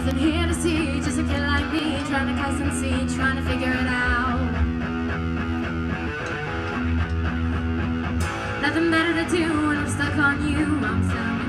Nothing here to see, just a kid like me, trying to cuss and see, trying to figure it out. Nothing better to do when I'm stuck on you. I'm so